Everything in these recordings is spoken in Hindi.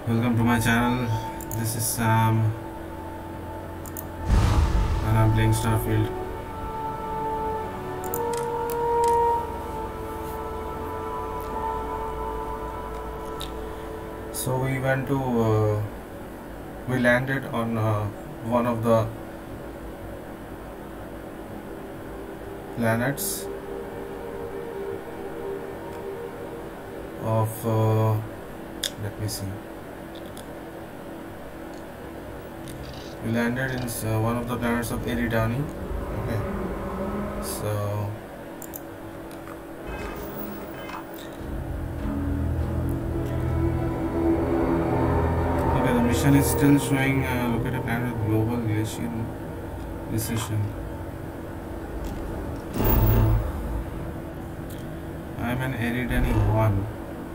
Welcome to my channel. This is Sam and I'm playing Starfield. So we landed on one of the planets of let me see. We landed in one of the planets of Eridani. Okay, so okay, the mission is still showing locate a planet with global glacial recession. I'm in Eridani 1.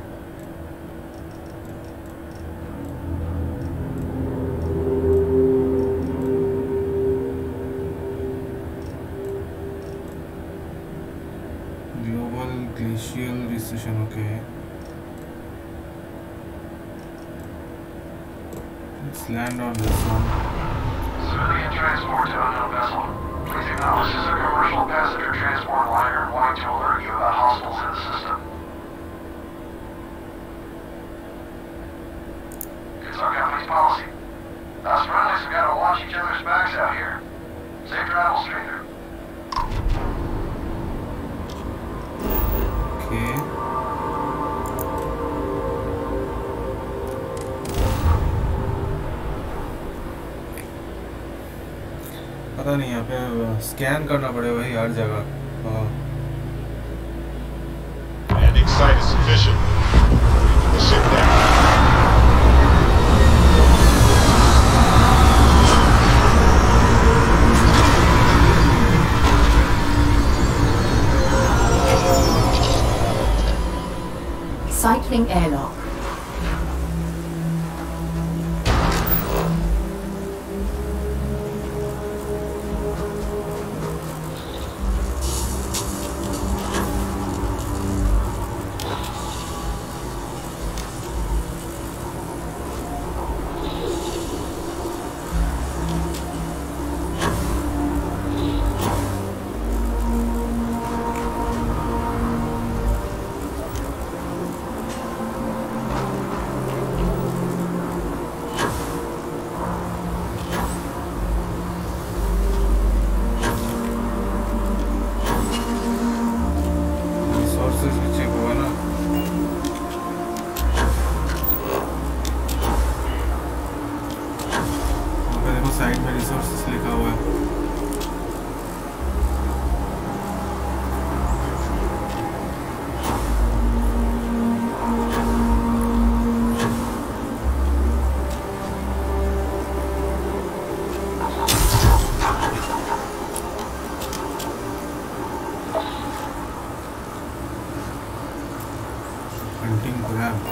Glacial recession, okay. Let's land on this one. Civilian transport to unknown vessel. Please acknowledge this is a commercial passenger transport liner wanting to alert you about hostiles in the system. It's our company's policy. Us friendlies have got to watch each other's backs out here. Safe travels, stranger. Okay. पता नहीं यहाँ पे स्कैन करना पड़ेगा भाई हर जगह. Landing site is sufficient. Sit down. Cycling airlock. Side में रिसोर्सेस लिखा हुआ है. Hunting grab.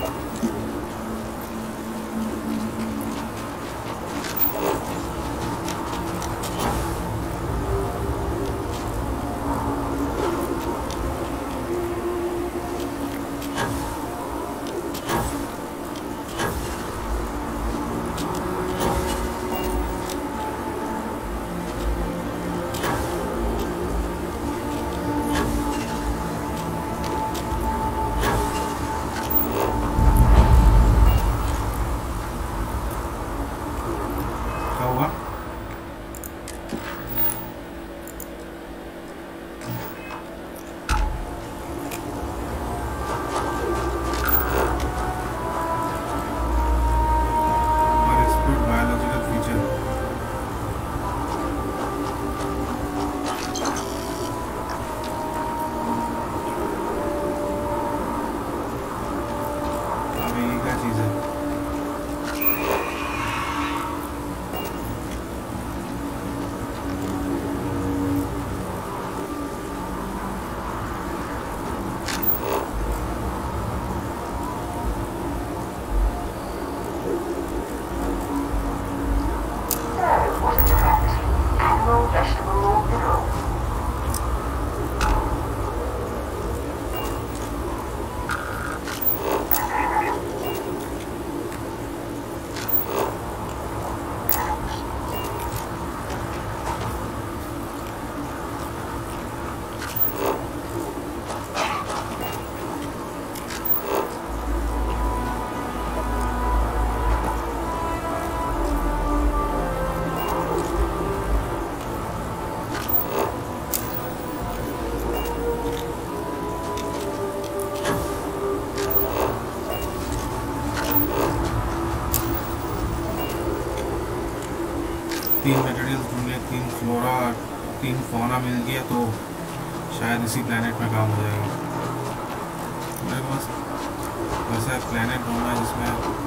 3 मटेरियल्स ढूंढ लिए, 3 फ्लोरा, 3 फौना मिल गया तो शायद इसी प्लेनेट में काम हो जाएगा। मेरे पास वैसा प्लेनेट ढूंढना है जिसमें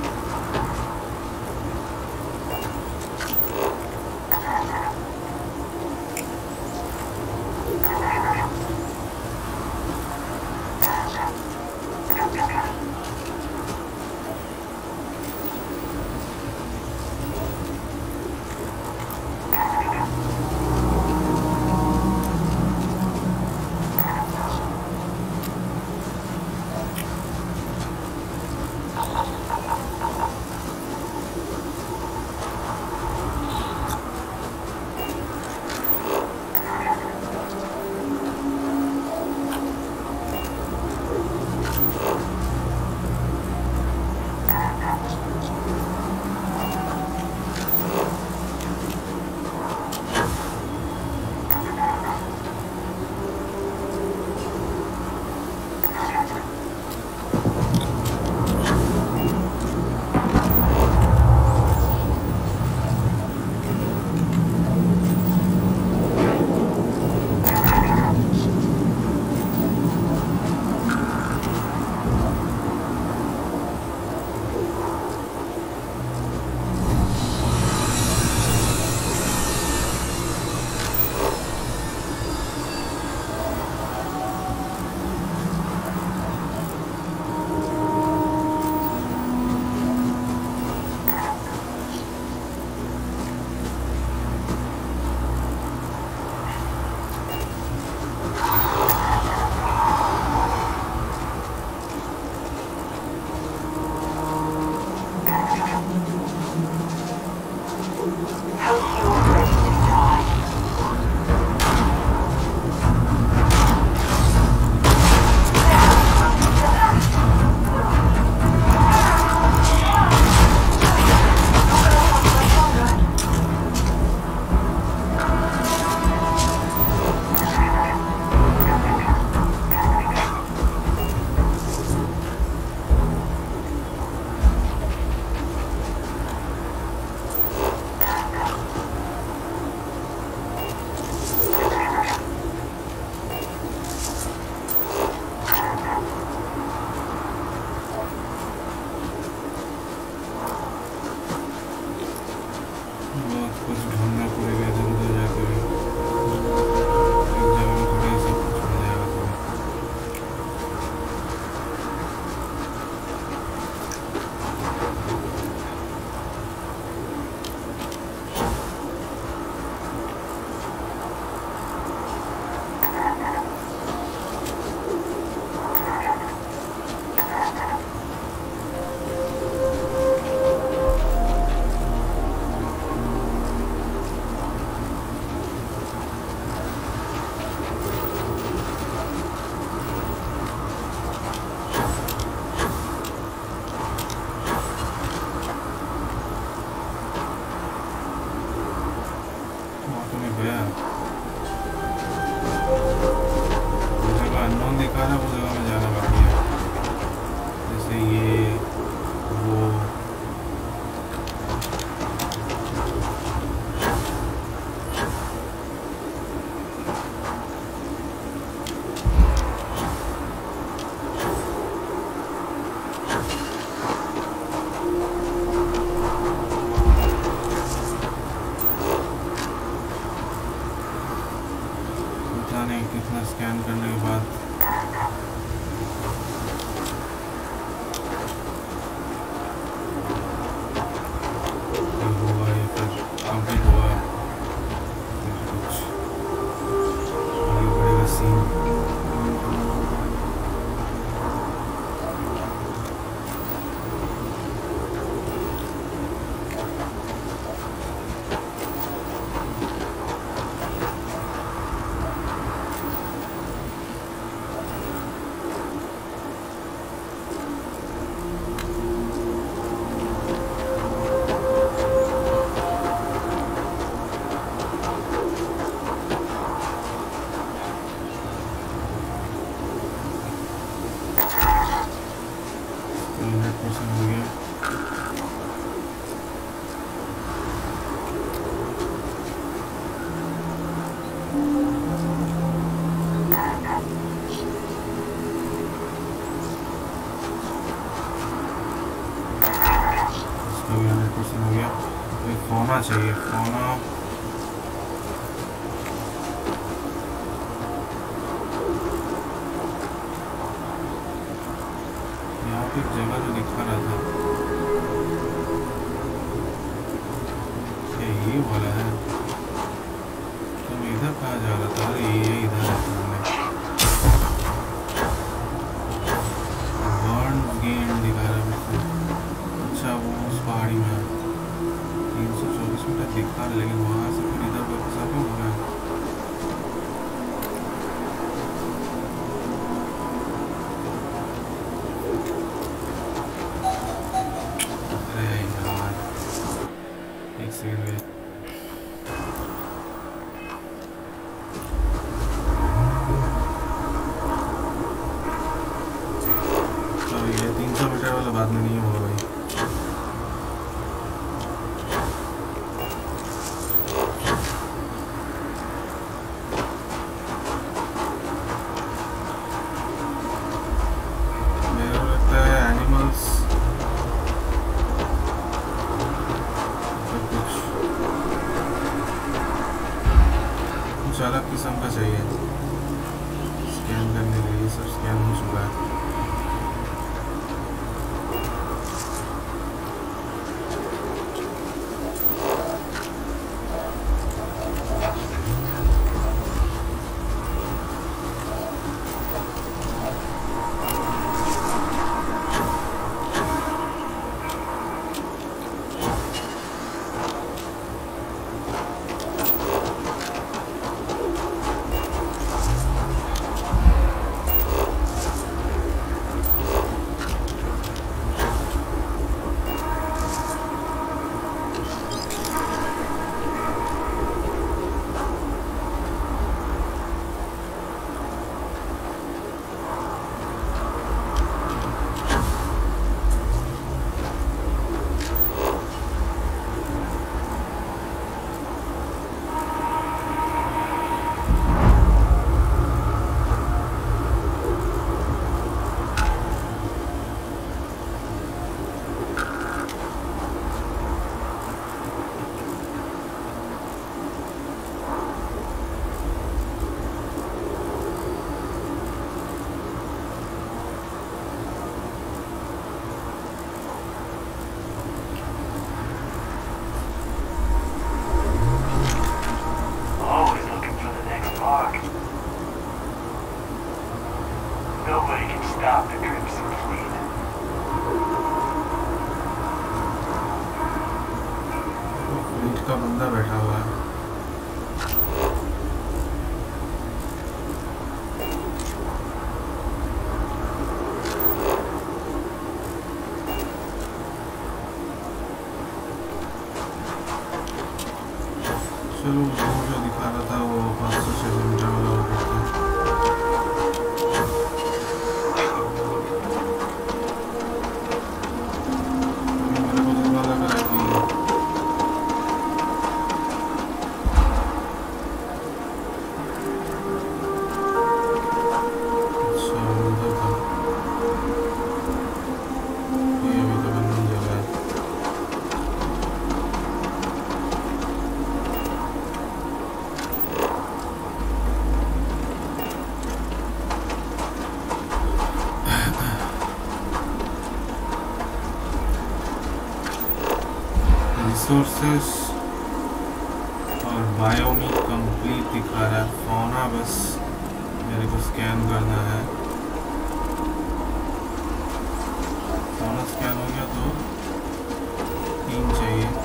कितना स्कैन करने के बाद हुआ या फिर कंप्लीट हुआ, फिर कुछ आगे बढ़ेगा सीन। अभी 100% हो गया। तो एक फोना चाहिए, फोना यहाँ पे एक जगह जो दिखा रहा था ये वाला है। तो मैं इधर कहाँ जा रहा था? अरे ये इधर है सामने। बर्न गेन दिखा रहा है मुझसे। अच्छा वो उस पहाड़ी में है। 324 मीटर दिखा रहा है, लेकिन वहाँ से फिर इधर वापस आ क्यों हो रहा है? अरे यार एक सेकंड। तो ये 300 मीटर वाला बाद में नहीं होगा भाई। अलग किस्म का चाहिए स्कैन करने के लिए। सब स्कैन हो चुका है। का बंदा बैठा हुआ है। चलो वो जो दिखा रहा था वो 500 मीटर वाला हो करता है। रिसोर्सेस और बायोमी कंप्लीट दिखा रहा है। फौना बस मेरे को स्कैन करना है। फौना स्कैन हो गया तो 3 चाहिए।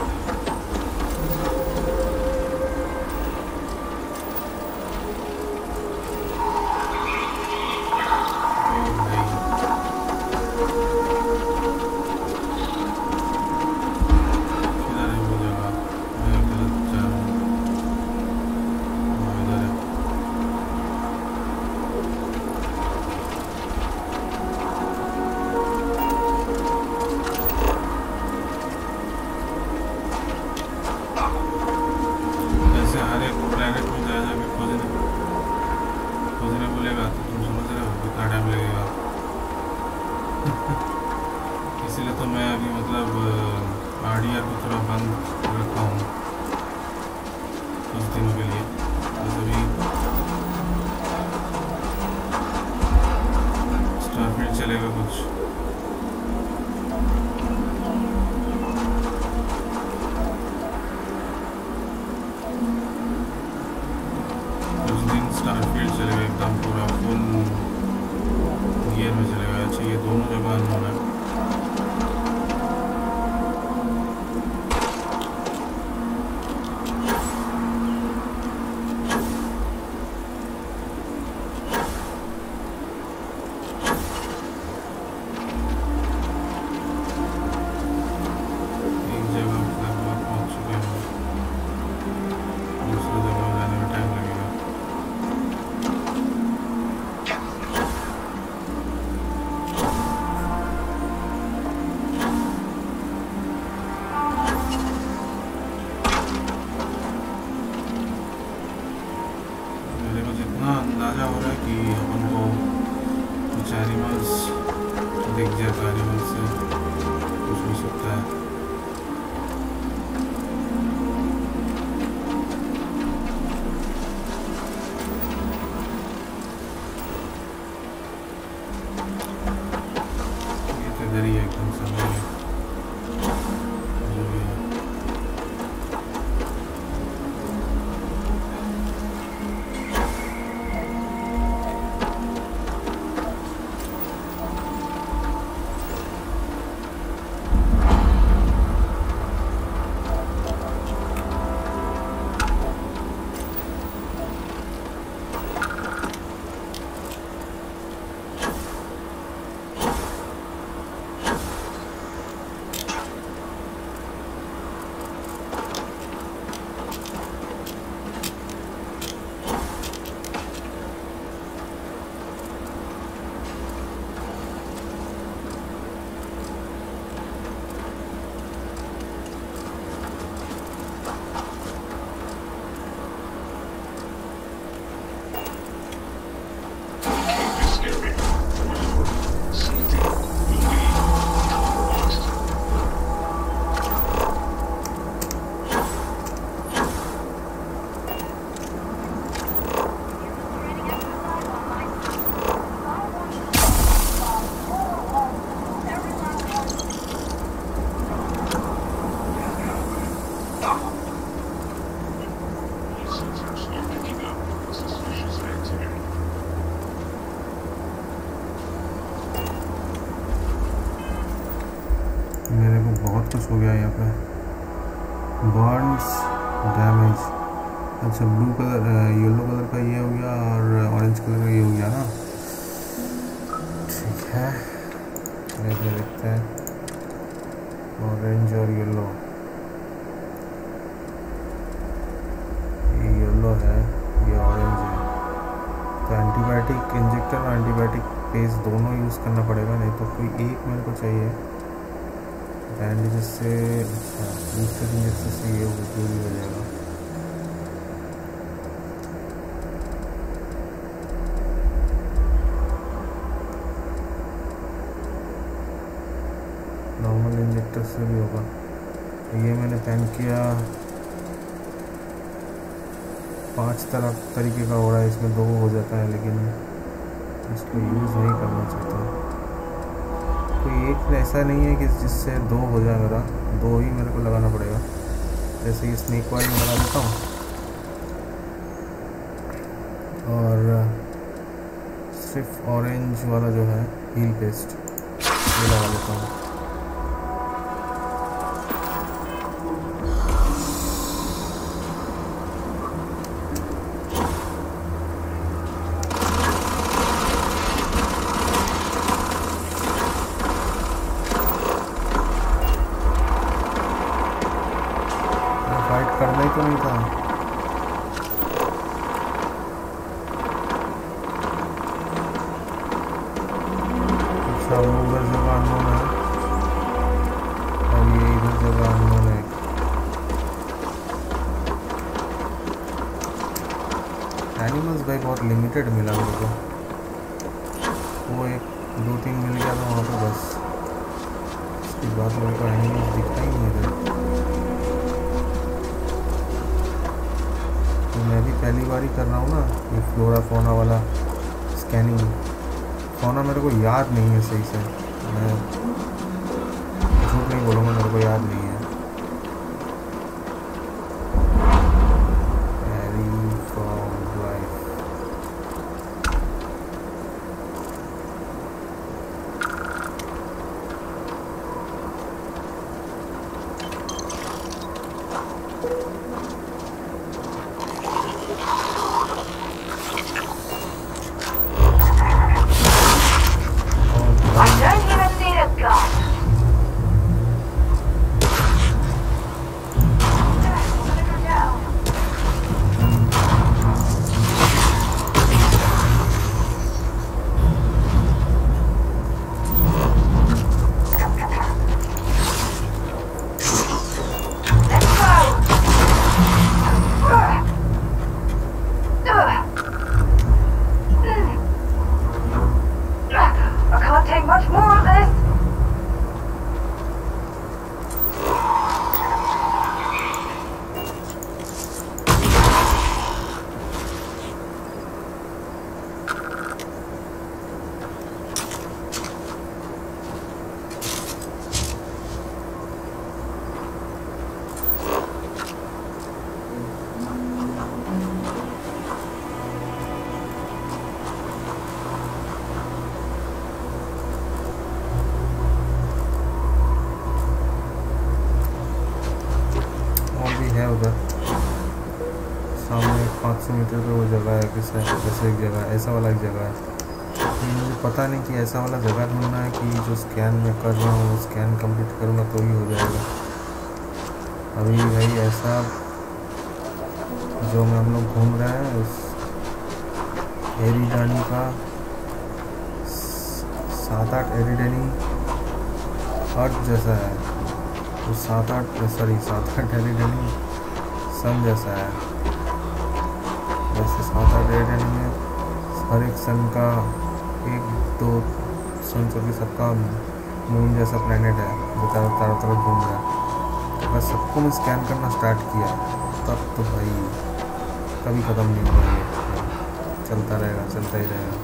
इसलिए तो मैं अभी मतलब आरडीआर को थोड़ा बंद रखा हूँ कुछ दिनों के लिए, बस अभी स्टारफील्ड चलेगा कुछ। स्टारफील्ड चलेगा एकदम पूरा फुल गियर में चलेगा। अच्छा ये दोनों जगह अनहोना है। एक जगह लगभग पहुंच चुके हैं, दूसरी जगह जाने में टाइम लगेगा। अंदाजा हो रहा है कि अपन को कुछ एनिमल्स दिख जाए, तो एनिमल्स से कुछ भी सकता है। ये तो इधर ही है एकदम सामने जो भी है। मेरे को बहुत कुछ हो गया यहाँ पे। Burns, damage. अच्छा ब्लू कलर, येलो कलर का ये हो गया और ऑरेंज कलर का ये हो गया ना। ठीक है, देखते हैं ऑरेंज और येलो। ये येलो है, ये ऑरेंज है। तो एंटीबायोटिक इंजेक्टर और एंटीबायोटिक पेस्ट दोनों यूज़ करना पड़ेगा, नहीं तो कोई एक मेरे को चाहिए। बैंडेज से, अच्छा बूस्टर इंजेक्शन से ये उपयोगी हो जाएगा। नॉर्मल इंजेक्टर से भी होगा। ये मैंने पेन किया 5 तरीके का हो रहा है, इसमें 2 हो जाता है, लेकिन इसको यूज़ नहीं करना चाहता। कोई एक ऐसा नहीं है कि जिससे 2 हो जाए मेरा, 2 ही मेरे को लगाना पड़ेगा। जैसे ये स्नेक ऑयल में लगा देता हूँ और सिर्फ ऑरेंज वाला जो है हील पेस्ट ये लगा लेता हूँ। करना ही तो नहीं था। अच्छा वो उधर जगह अननोन है और ये इधर जगह अननोन है। एनिमल्स भाई बहुत लिमिटेड मिला मेरे को। वो एक 2-3 मिल गया था वहाँ पे बस। इस बात में उनको एनिमल्स दिखता ही नहीं है। तो मैं भी पहली बार ही कर रहा हूँ ना ये फ्लोरा फोना वाला स्कैनिंग। फोना मेरे को याद नहीं है सही से, मैं झूठ नहीं बोलूँगा, मेरे को याद नहीं है। है उधर सामने 500 मीटर पे वो जगह है, किस ऐसे एक जगह ऐसा वाला एक जगह है। मुझे पता नहीं कि ऐसा वाला जगह ढूंढना है कि जो स्कैन मैं कर रहा हूँ वो स्कैन कंप्लीट करूँगा तो ही हो जाएगा। अभी भाई ऐसा जो में हम लोग घूम रहे हैं उस एरिडानी का 7-8 एरिडानी अर्थ जैसा है, तो 7-8 एरिडानी सन जैसा है। वैसे 7-8 एरिडानी में हर एक सन का 1-2 सन के सबका मून जैसा प्लेनेट है जो चारों तरफ घूम रहा है। तो बस सबको मैं स्कैन करना स्टार्ट किया तब तो भाई कभी ख़त्म नहीं होगा, ये चलता रहेगा, चलता ही रहेगा।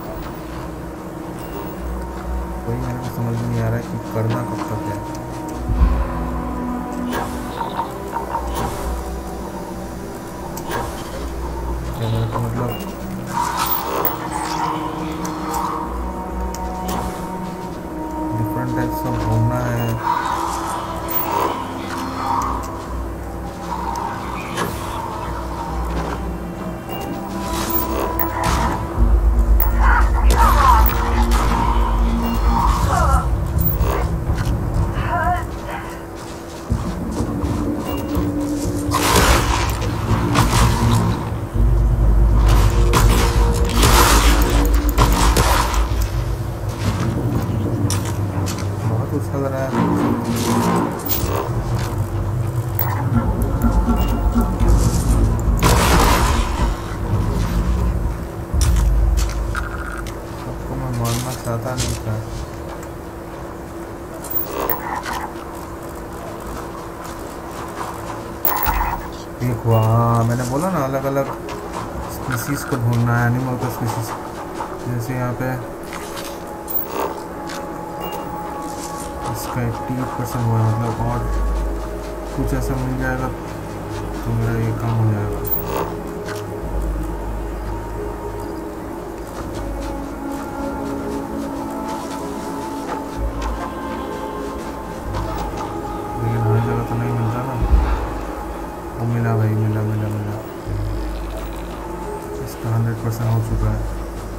कोई मेरे को समझ में नहीं आ रहा है कि करना कब तक है। क्या मेरे को मतलब डिफरेंट टाइप्स ऑफ घूमना है। उछल रहा है सबको मैं मारना चाहता नहीं था। एक हुआ, हाँ मैंने बोला ना अलग अलग स्पीसीज को ढूंढना है, एनिमल का स्पीसीज। जैसे यहाँ पे इसका 88% हुआ है, मतलब और कुछ ऐसा मिल जाएगा तो मेरा ये काम हो जाएगा। लेकिन हर जगह तो नहीं मिलता ना। वो मिला भाई, मिला मिला मिला। इसका 100% हो चुका है।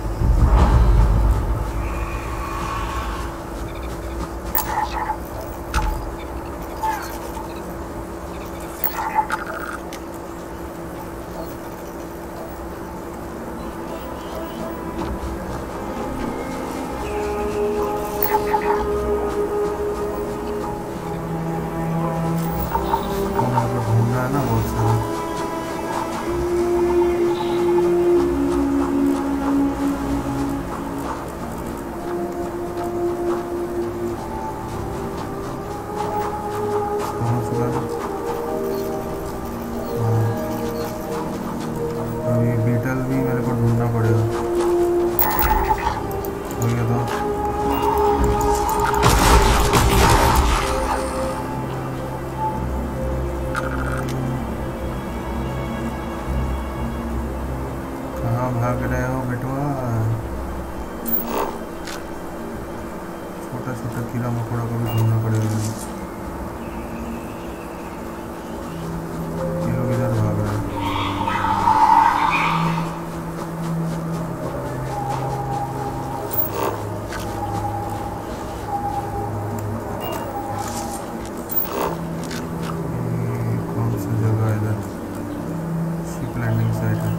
घूमना है ना बहुत सारा। का कीड़ा मकोड़ा को भी ढूंढना पड़ेगा। ये लोग इधर भाग रहे हैं। ये कौन सी जगह है इधर? शिप लैंडिंग साइट है।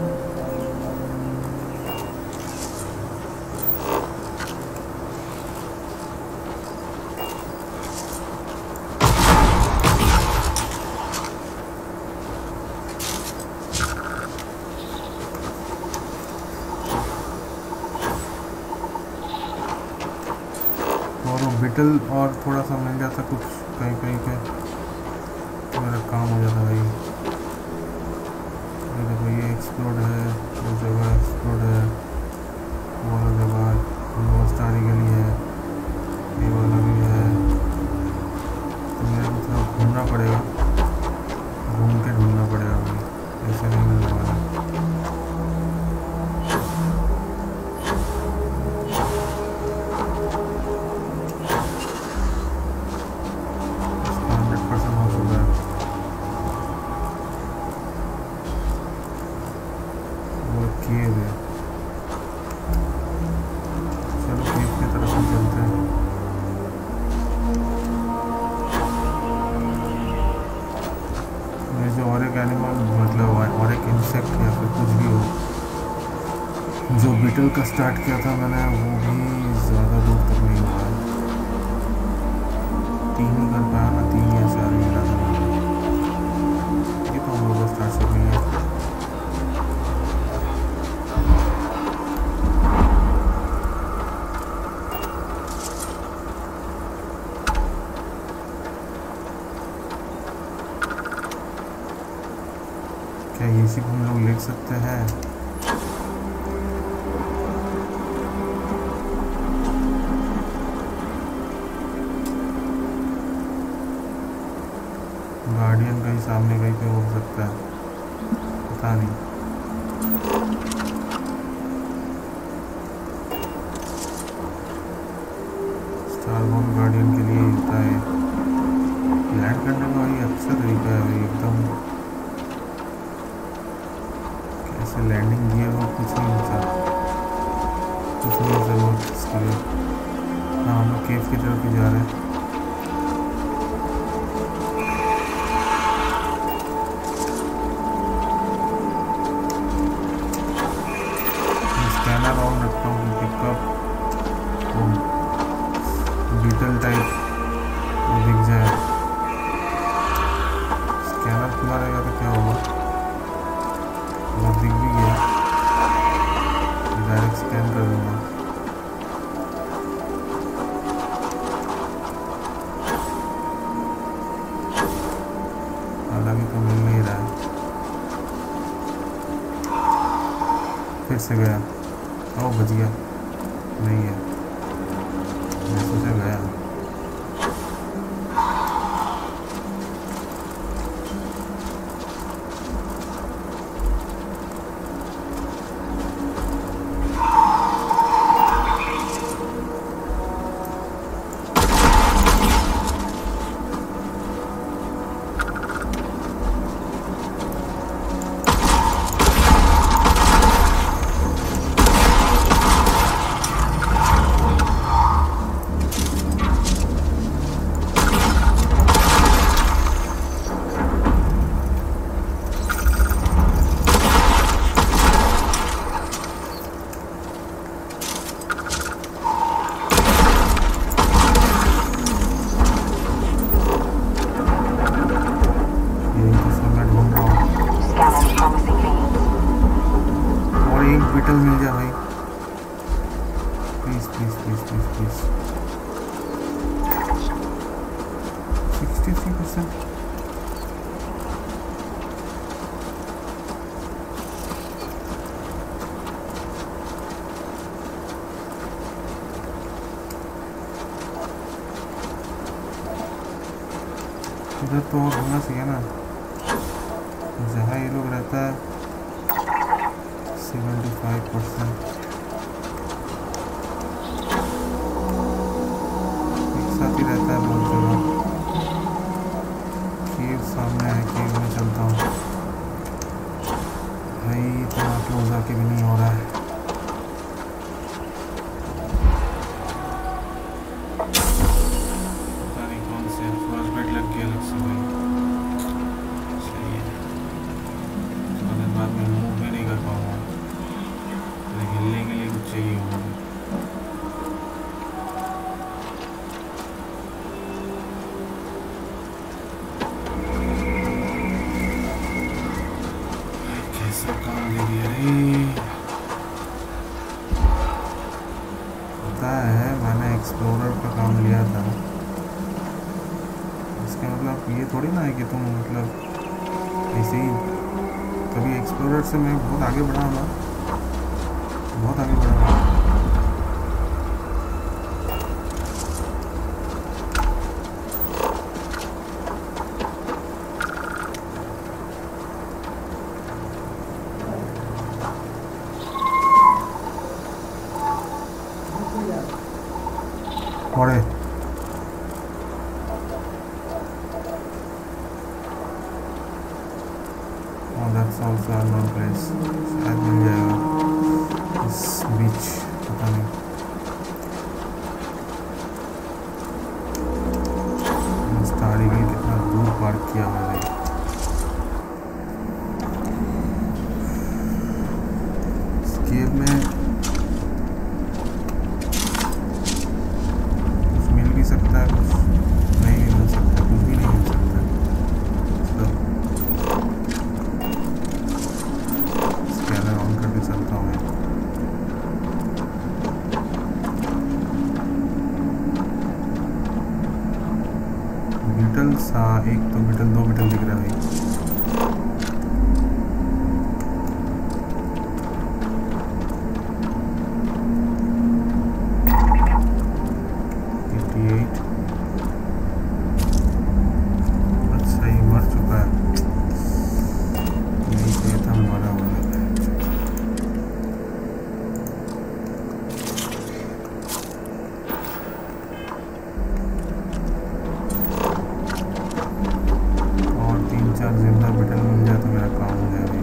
और वो बिटल और थोड़ा सा मिल जाता कुछ कहीं कहीं पे तो मेरा काम हो जाता भाई। ये देखो ये एक्सप्लोड है, वो जगह एक्सप्लोड है, वो वाला जगह नोस्टारी गली है, ये वाला भी है। तो मेरे को थोड़ा घूमना पड़ेगा, घूम के ढूंढना पड़ेगा भाई, ऐसे नहीं मिलने वाला। केव है, चलो केव की तरफ हम चलते हैं। ये जो और एक एनिमल मतलब और एक इंसेक्ट या फिर कुछ भी हो, जो बीटल का स्टार्ट किया था मैंने, वो भी ज़्यादा दूर तक नहीं हुआ है। 3 ही कर पाया ना, 3 या 4 ही मिला था। ये तो हम लोग स्टार्ट से नहीं है। क्या ये सिर्फ हम लोग लिख सकते हैं? गार्डियन कहीं सामने कहीं पे हो सकता है, पता नहीं। स्टारबोर्न गार्डियन के लिए होता है। लैंड करने का ये अच्छा तरीका है भाई, एकदम कैसे लैंडिंग गियर वो कुछ नहीं होता, कुछ नहीं ज़रूरत इसके लिए। हाँ हम लोग केव की तरफ ही जा रहे हैं। स्कैनर ऑन रखता हूँ पिकअप बीटल टाइप दिख जाए। स्कैनर खुला रहेगा तो क्या होगा, वो दिख भी गया, डायरेक्ट स्कैन कर दूँगा। हालांकि तो मिल नहीं रहा है, फिर से गया, ओ बच गया, नहीं है, मैं सोचा गया। बीटल मिल जाए भाई, please please please please please. 63%। इधर तो और होना चाहिए ना, जहाँ ये लोग रहता है 75%। ही रहता है बहुत जगह। केव सामने है, केव में चलता हूँ भाई। इतना क्लोज आके भी नहीं हो रहा है। पता नहीं कौन से फर्स्ट बेड लग गया अलग से भाई। सही है, थोड़ा देर बाद में मूव भी नहीं कर पाऊँगा, हिलने के लिए कुछ चाहिए होगा। कैसा काम दे दिया रे। पता है मैंने एक्सप्लोरर का काम लिया था, इसका मतलब ये थोड़ी ना है कि तुम मतलब ऐसे ही कभी एक्सप्लोरर से मैं बहुत आगे बढ़ा ना, बहुत आगे बढ़ा। बड़े that's also unknown place, शायद मिल जाएगा इस बीच, पता नहीं। स्टार ईगल कितना दूर पार्क किया हुआ है। इस केव में कुछ मिल भी सकता है, कुछ नहीं भी मिल सकता, कुछ भी नहीं मिल सकता। स्कैनर ऑन करके चलता हूँ मैं। बीटल्स, हाँ एक तो बीटल, दो बीटल दिख रहा है भाई। अच्छा ये मर चुका है, नहीं चाहिए था मरा हुआ। और 3-4 जिंदा बीटल मिल जाए तो मेरा काम हो जाएगा।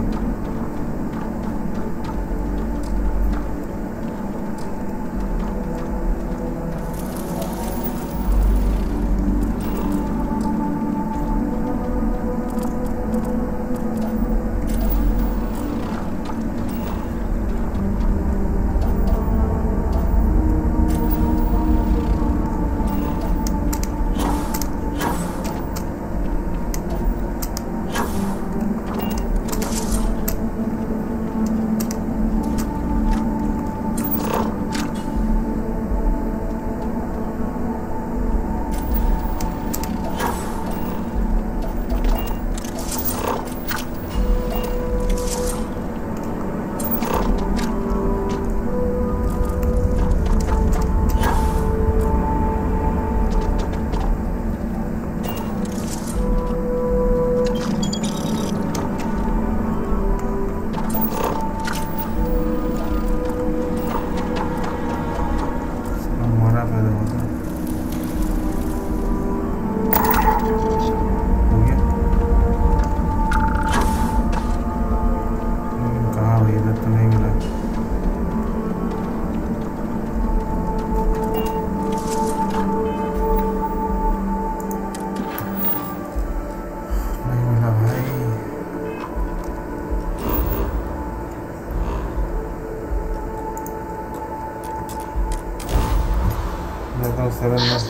seven months.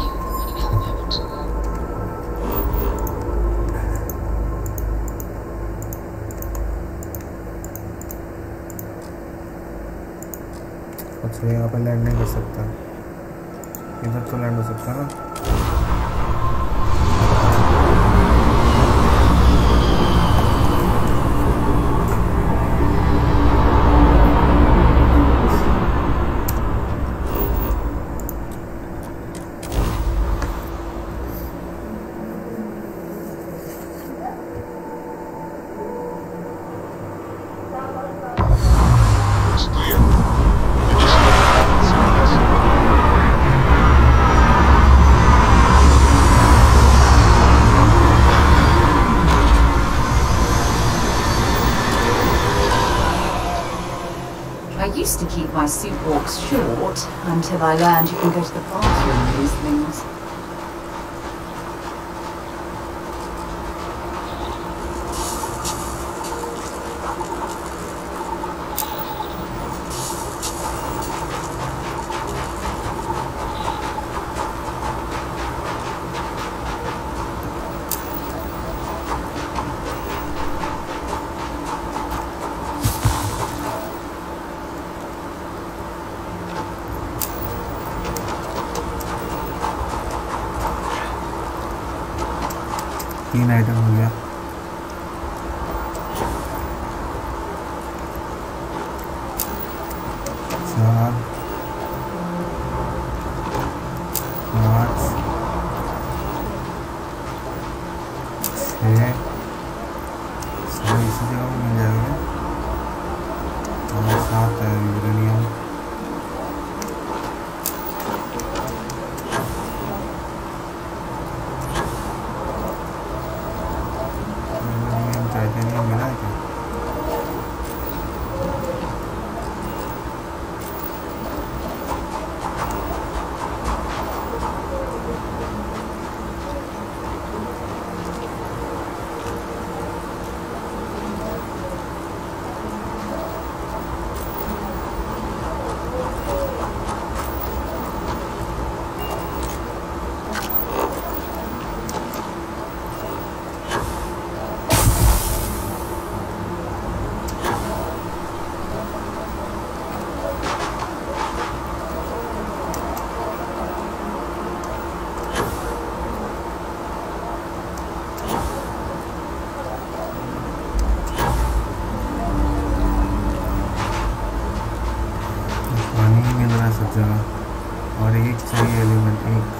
अच्छा यहाँ पे लैंड नहीं कर सकता, इधर तो लैंड हो सकता है ना। my suit walks short until I learned you can go to the bathroom and use things. तीन आइटम हो गया। चार, पाँच, छः, सारे इसी जगह में मिल जाएंगे और 7 है यूरेनियम। टाइटेनियम मिला है क्या? सब जगह और एक चाहिए एलिमेंट, एक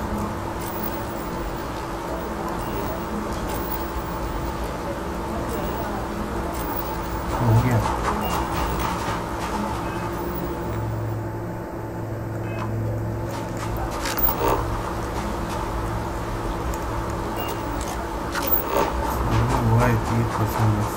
हो गया। हुआ है 30%।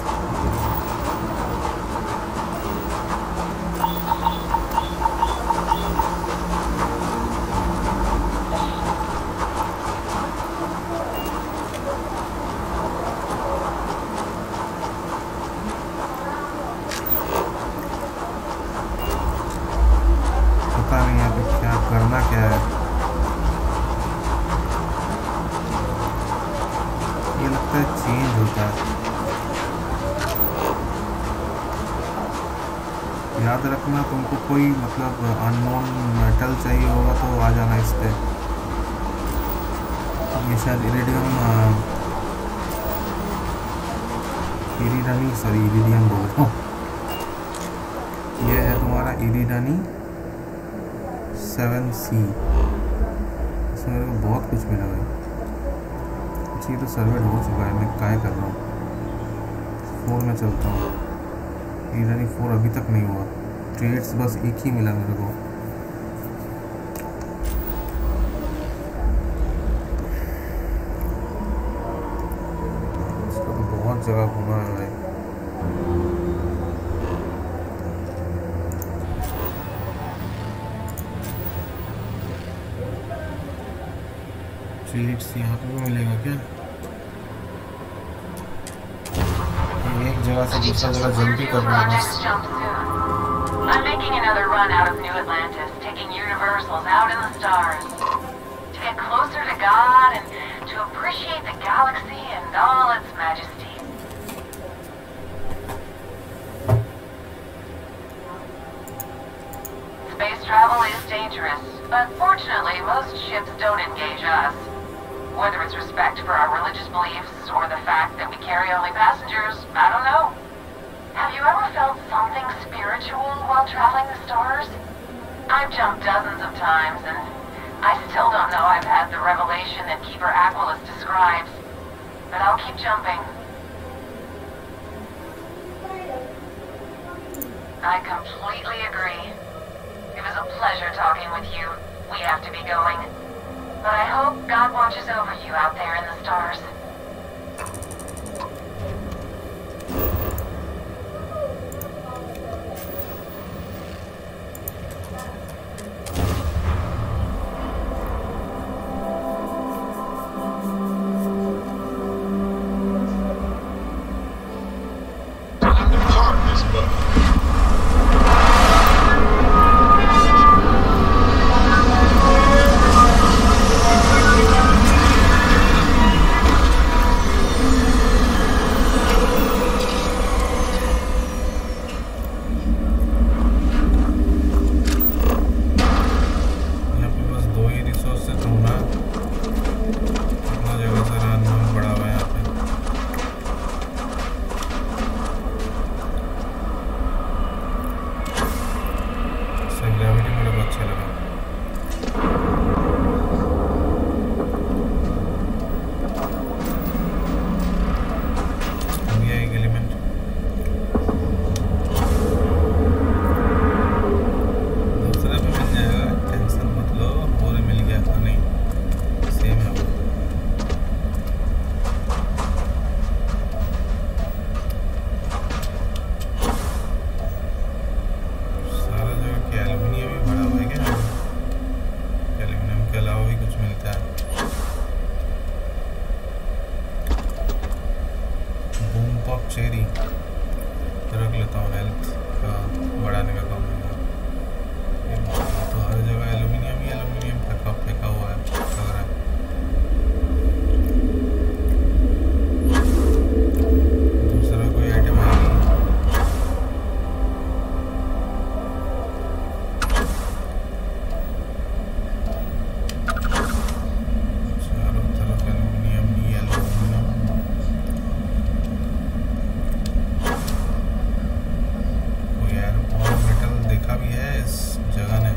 करना क्या है ये लगता है चेंज होता है। याद रखना तुमको कोई मतलब अननोन मेटल चाहिए होगा तो आ जाना इस पे। ये शायद इरिडियम इरिडियम बोल रहा हूँ। ये है तुम्हारा इरिडानी 7C। इसमें मेरे को बहुत कुछ मिला है। अच्छा ये तो सर्वेड हो चुका है, मैं क्या कर रहा हूँ। 4 में चलता हूँ। इरिडानी 4 अभी तक नहीं हुआ। ट्रेड्स बस एक ही मिला मेरे को। इसका तो बहुत जगह घूमा है भाई। ट्रेड्स यहाँ पे भी मिलेगा क्या? एक जगह से दूसरा जगह जल्दी करना है बस। I'm making another run out of New Atlantis, taking universals out in the stars. To get closer to God and to appreciate the galaxy and all its majesty. Space travel is dangerous, but fortunately most ships don't engage us. Whether it's respect for our religious beliefs or the fact that we carry only passengers, I don't know. Have you ever felt something spiritual while traveling the stars? I've jumped dozens of times, and I still don't know I've had the revelation that Keeper Aquilus describes. But I'll keep jumping. I completely agree. It was a pleasure talking with you. We have to be going. But I hope God watches over you out there in the stars. Cherry रख लेता हूँ, हेल्थ का बढ़ाने का काम होगा। तो हर जगह एल्यूमिनियम ही एल्यूमिनियम फेंका हुआ है लग रहा है। दूसरा कोई आइटम है नहीं। चारों तरफ एल्यूमिनियम ही एल्यूमिनियम। कोई यार और मेटल देखा भी है इस जगह ने।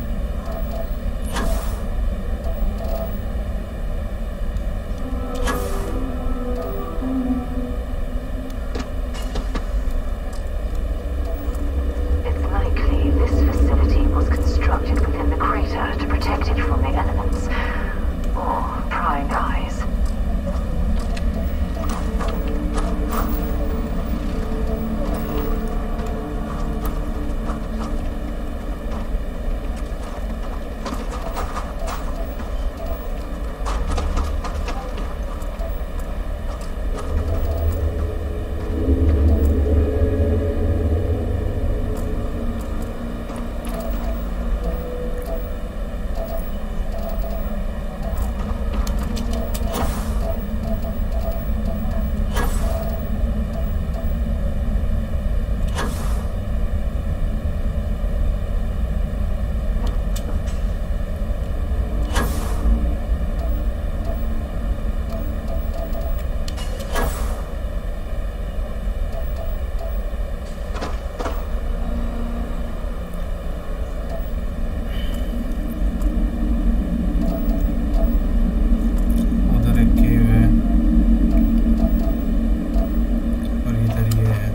It's likely this facility was constructed within the crater to protect it from the elements or prying eyes. उधर एक केव है और इधर ये है।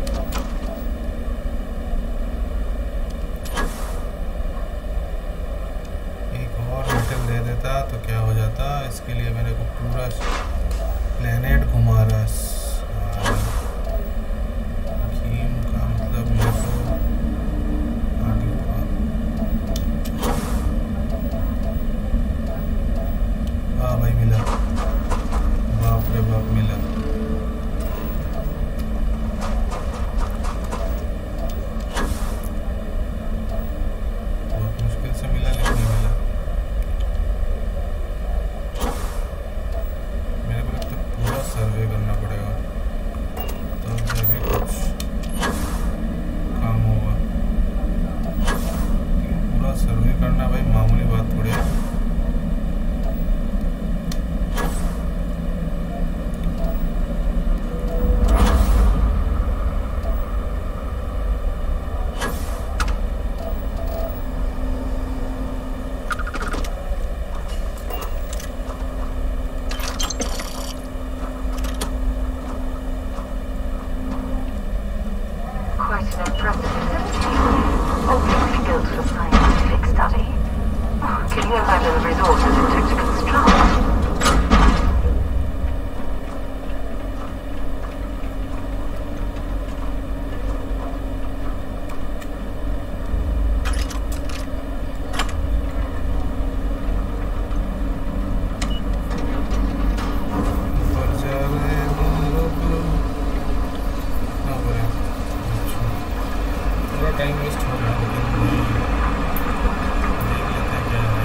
एक और मेटल दे देता तो क्या हो जाता। इसके लिए मेरे को पूरा प्लेनेट घुमा रहा है। स्कीम का मतलब मेरे को आगे हुआ। हाँ भाई मिला, बाप रे बाप मिला। बहुत मुश्किल से मिला लेकिन मिला। मेरे को लगता है पूरा सर्वे करना पड़ेगा तब जाके कुछ काम होगा। लेकिन पूरा सर्वे करना भाई मामूली बात थोड़ी है। Quite an impressive facility. Obviously built for scientific study. Can you imagine the resources it took to construct? ऊपर जा रहे हैं हम लोग। ना बोले थोड़ा टाइम वेस्ट हो रहा है लेकिन देख लेते हैं क्या है।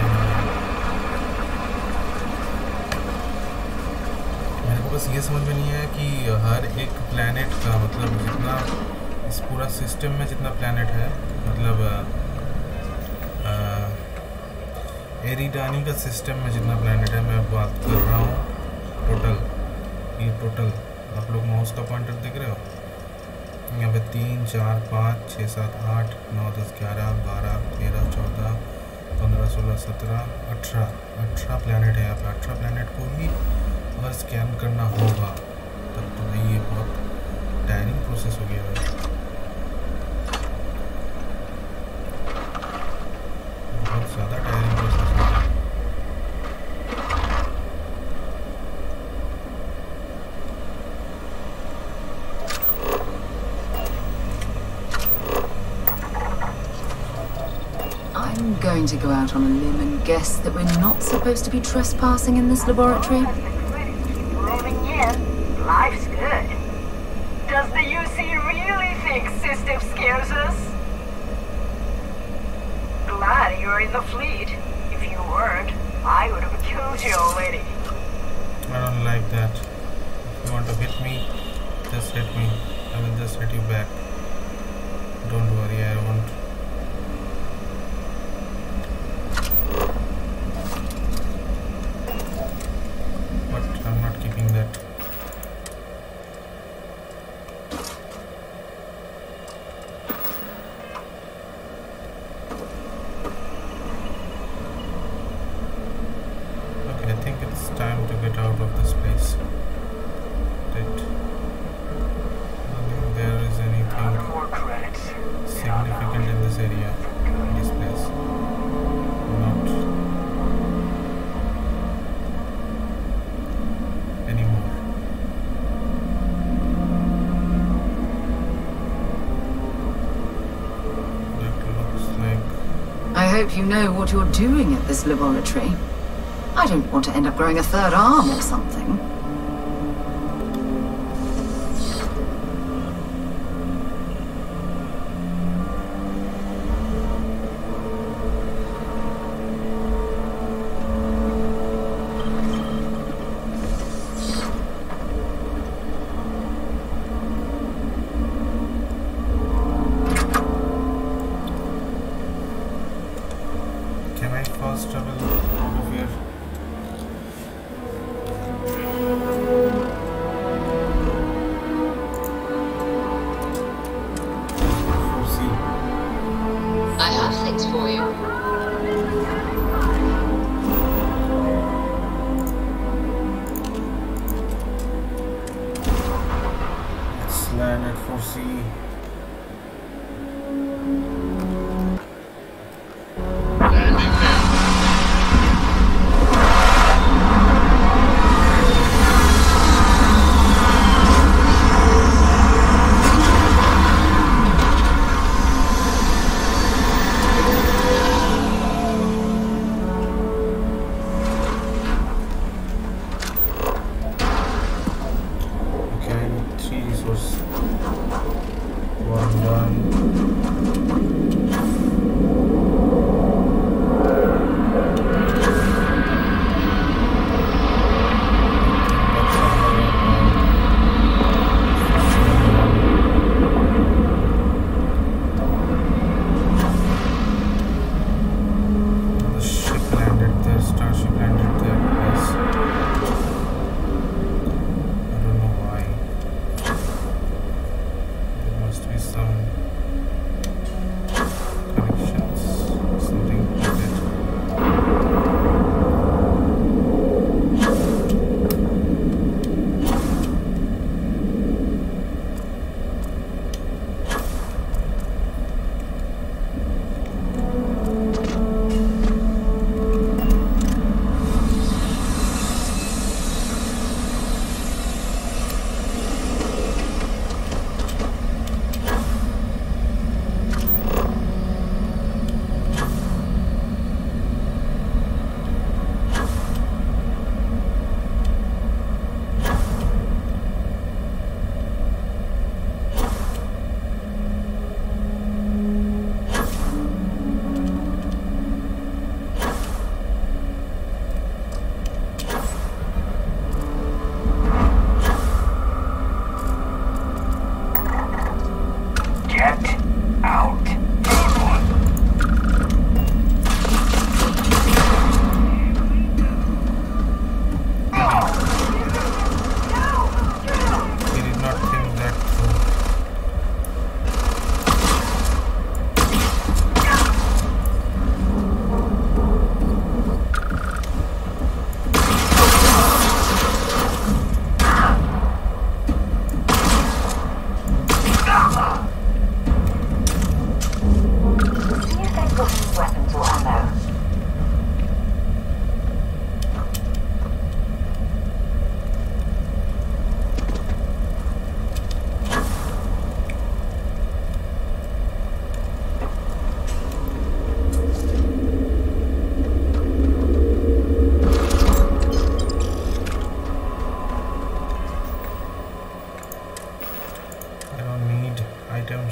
मेरे को बस ये समझ में नहीं है कि हर एक प्लैनेट का मतलब जितना इस पूरा सिस्टम में जितना प्लैनेट है मतलब एरिडानी का सिस्टम में जितना प्लैनेट है मैं बात कर रहा हूँ टोटल। ये टोटल आप लोग माउस का पॉइंटर देख रहे हो। यहाँ पे 3 4 5 6 7 8 9 10 11 12 13 14 15 16 17 18 प्लैनेट है यहाँ पे। 18 प्लैनेट को ही अगर स्कैन करना होगा तब तो भाई ये बहुत टायरिंग प्रोसेस हो गया है। बहुत ज़्यादा टायरिंग प्रोसेस हो गया। I'm going to go out on a limb and guess that we're not supposed to be trespassing in this laboratory. Roaming in. Life's good. Does the UC this stuff scares us? Glad you're in the fleet. If you weren't, I would have killed you already. I don't like that. If you want to hit me, just hit me. I will just hit you back. Don't worry, I won't. But I'm not keeping that. Okay, I think it's time to get out of this place. Right. I don't think there is anything More credits. significant in this area, in this place. Not anymore. That looks like... I hope you know what you're doing at this laboratory. I don't want to end up growing a third arm or something. Can I fast travel out of here? See. I have things for you. Let's land at 4C. Landing now. Okay, I need 3 resources.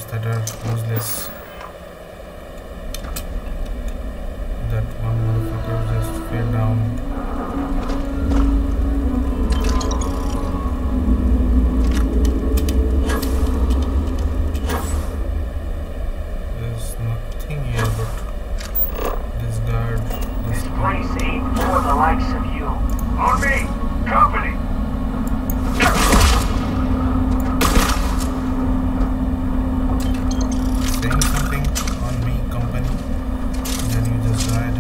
ships that are useless. That one motherfucker just fell down. There's nothing here but this guard. This place ain't for the likes of you. On me! Company! Saying something on me, company. Then you just died.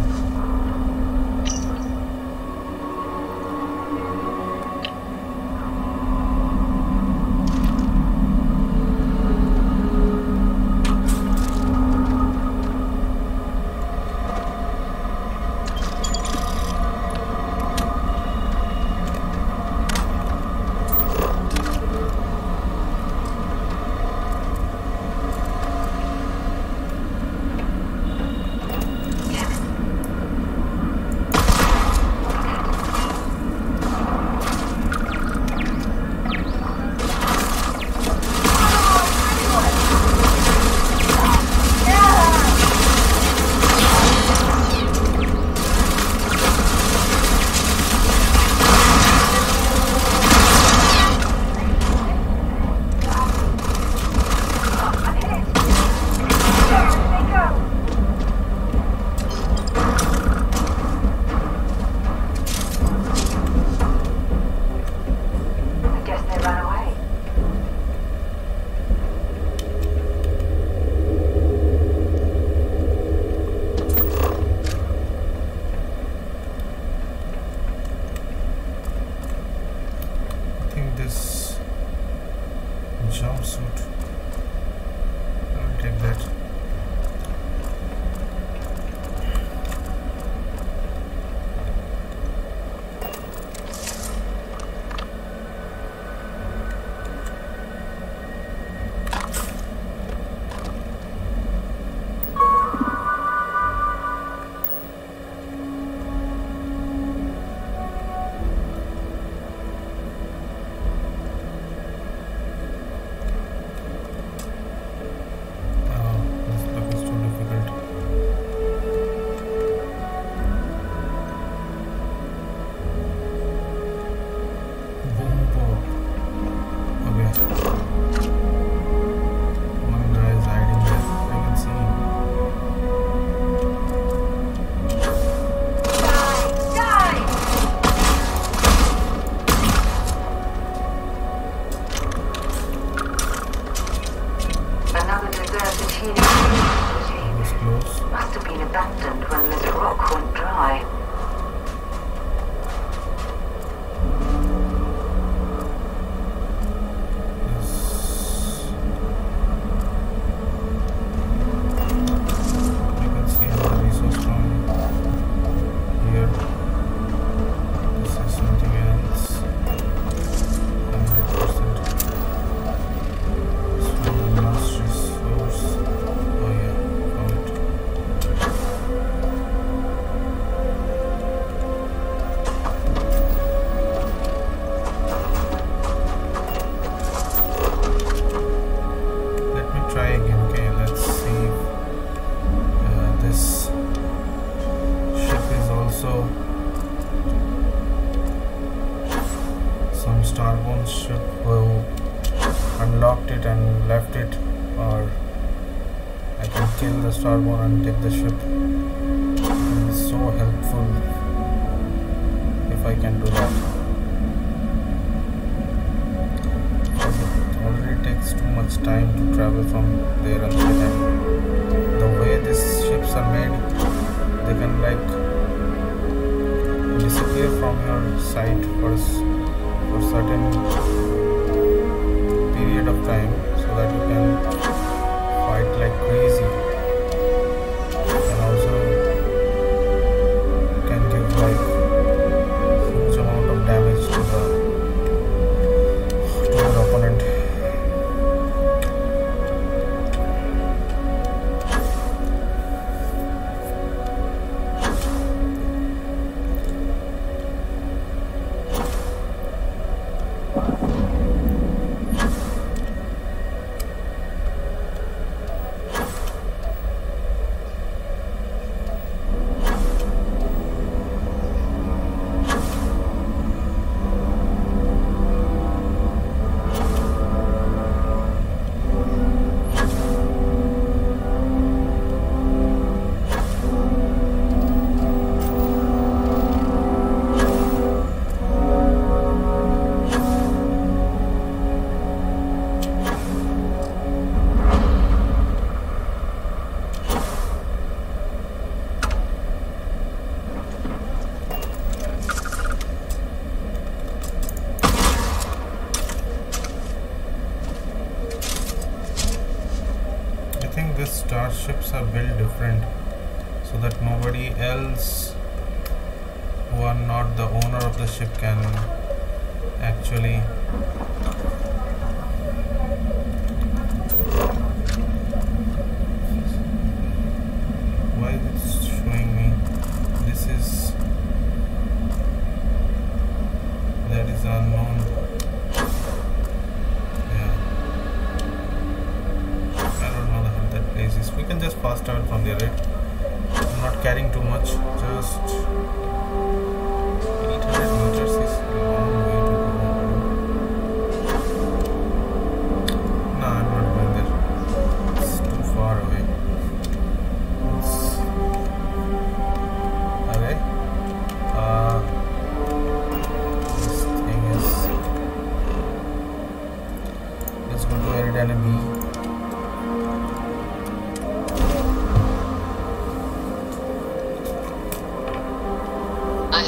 Jumpsuit. I'll take that. Must have been abandoned when this rock went dry. You can see another resource from here. This is something else. 100%. It's from the last resource. Oh yeah, found it. Let me try again. Okay, let's see if this ship is also some Starborn ship who unlocked it and left it, or I can kill the Starborn and take the ship. It is so helpful if I can do that. Because it already takes too much time to travel from there and there. And the way these ships are made, they can like disappear from your sight for certain period of time, so that you can fight like crazy, and also can give like huge amount of damage to your opponent. starships are built different so that nobody else who are not the owner of the ship can actually why is it showing me this is that is unknown. Yeah, I don't know how that place is. We can just pass travel from there, right? I'm not carrying too much, just 800 meters is a long way to go. No, I'm not going there. It's too far away. Okay. This thing is. Let's go to Eridana B. I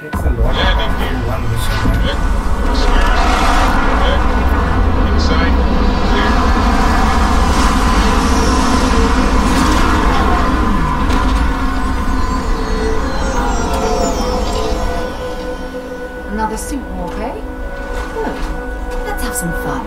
It's a lot Landing of gear. one mission, man. Check. Security. Check. Inside. Another suit walk, eh? Good. Let's have some fun.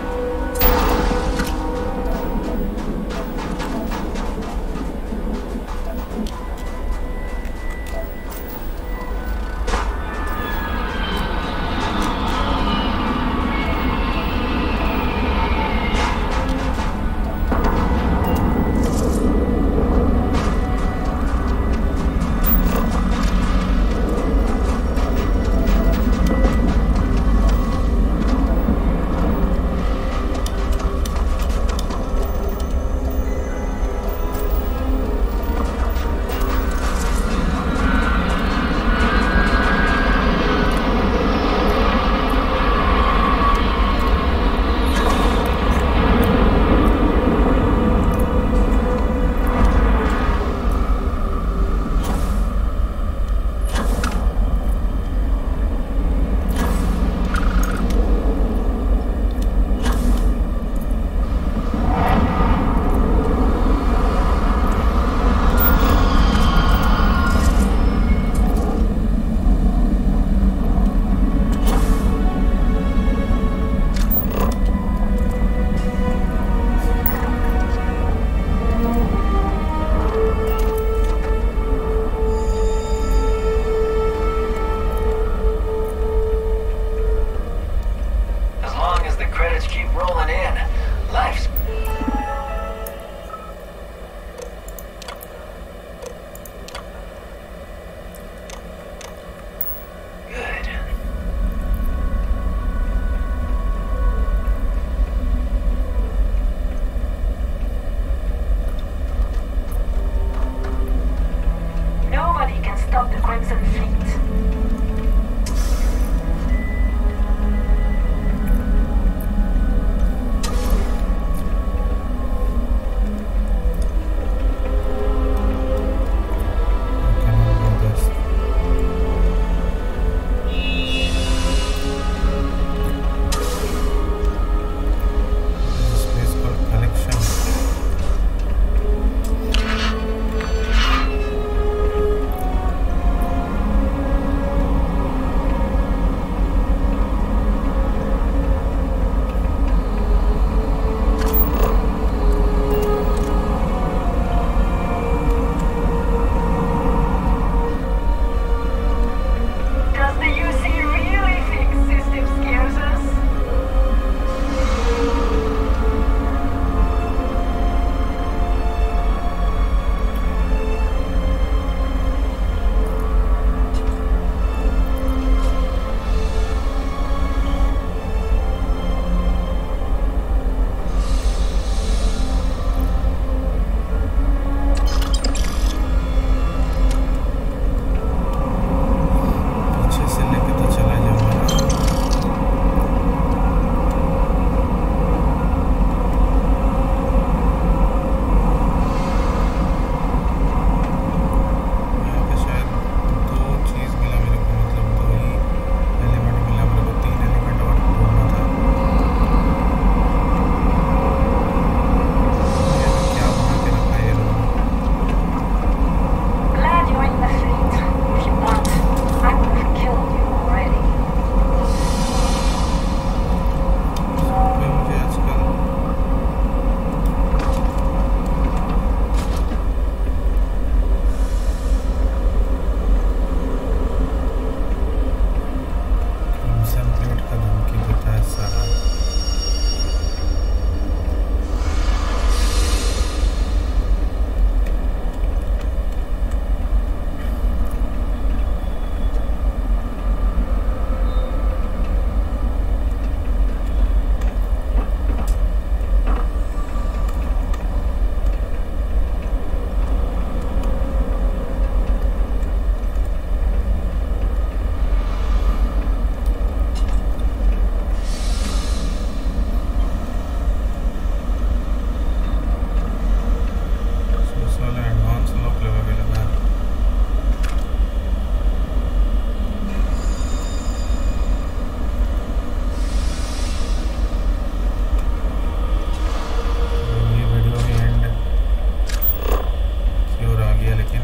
लेकिन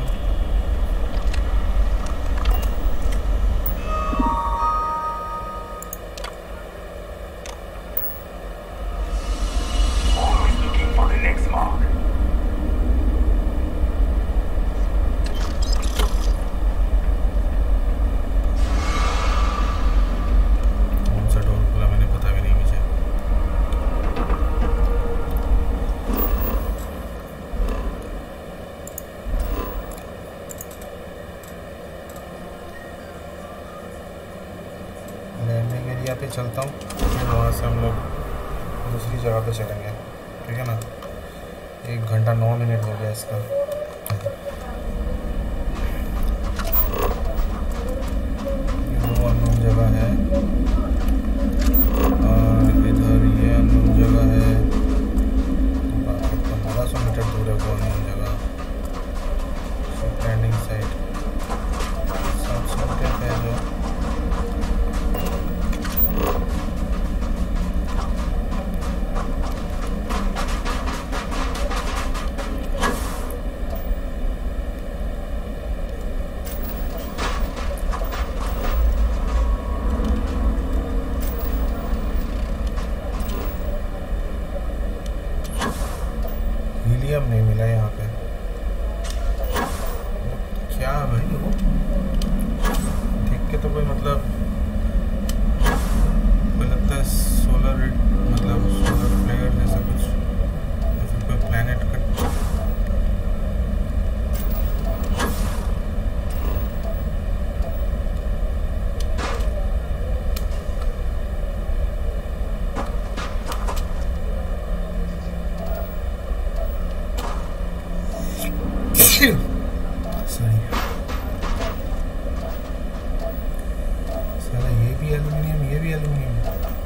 Always looking for the next mark. कौन सा डोर खुला मैंने पता भी नहीं मुझे। लैंडिंग एरिया पे चलता हूँ, फिर वहाँ से हम लोग दूसरी जगह पे चलेंगे, ठीक है ना। 1 घंटा 9 मिनट हो गया इसका। ये वो अननोन जगह है और इधर ये अननोन जगह है। 1200 मीटर दूर है वो अननोन जगह। लैंडिंग साइट सब है जो हीलियम नहीं मिला यहाँ पे। क्या है भाई वो? देख के तो कोई मतलब कोई लगता है सोलर, मतलब सोलर फ्लेयर जैसा कुछ, या फिर कोई प्लैनेट का। सही साला, ये भी एल्यूमिनियम, ये भी एल्यूमिनियम।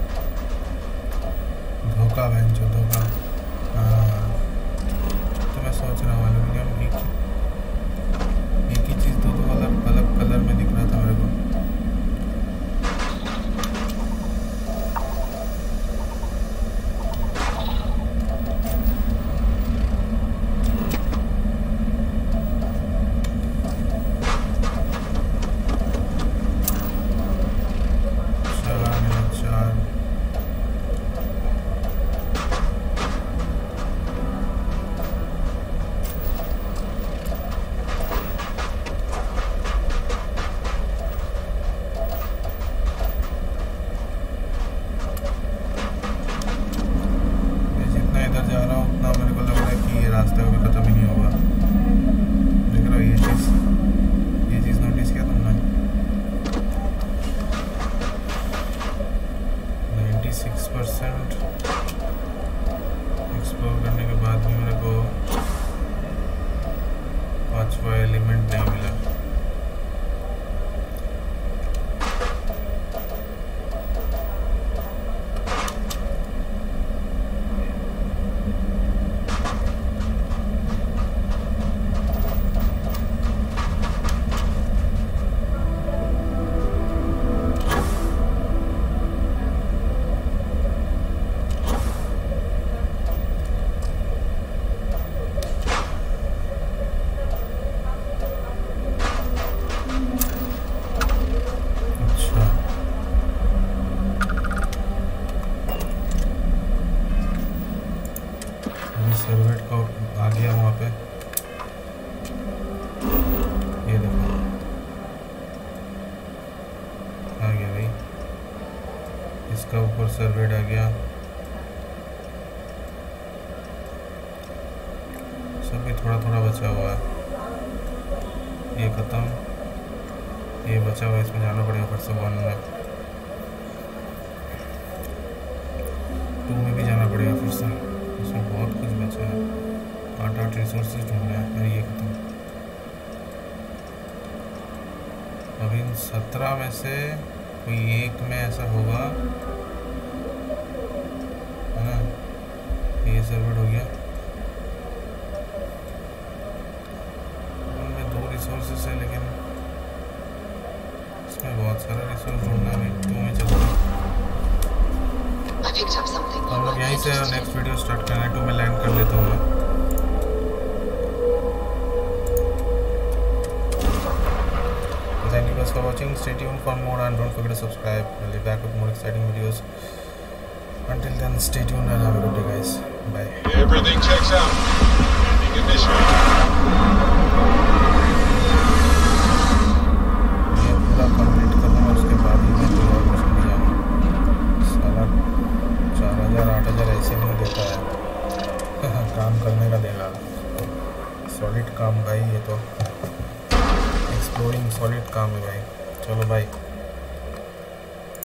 धोखा बहन जो धोखा। हाँ, तो मैं सोच रहा हूँ एल्यूमिनियम एक ही चीज़ दो अलग अलग कलर में दिख रहा था मेरे को। एक्सप्लोर करने के बाद भी मेरे को 5वां एलिमेंट नहीं मिला। सर्वेट का आ गया वहाँ पे, ये देखो आ गया भाई, इसका ऊपर सर्वेट आ गया। सब भी थोड़ा थोड़ा बचा हुआ है, ये ख़त्म, ये बचा हुआ है, इसमें जाना पड़ेगा फिर से 1 में, 2 में भी जाना पड़ेगा फिर से। इसमें बहुत कुछ बचा है, 8 रिसोर्सेज ढूंढना है। अरे ये खत्म। अब इन 17 में से कोई एक में ऐसा होगा, है ना। ये सर्वेट हो गया, उनमें 2 रिसोर्सेज है, लेकिन इसमें बहुत सारा रिसोर्स ढूंढना है। 2 में चलता है। हम लोग यहीं से नेक्स्ट वीडियो स्टार्ट करना है। 2 में लैंड कर लेता हूँ मैं। stay tuned for more, and don't forget to subscribe. I'll be back with more exciting videos. Until then, stay tuned and have a good day, guys. Bye. Everything checks out. Ignition. ये पूरा कंप्लीट करूँगा, उसके बाद ही मैं कोई और कुछ नहीं जाऊँगा। साला 4000 8000 ऐसे नहीं देता है काम करने का देगा। सॉलिड काम भाई, ये तो एक्सप्लोरिंग सॉलिड काम है भाई। चलो भाई।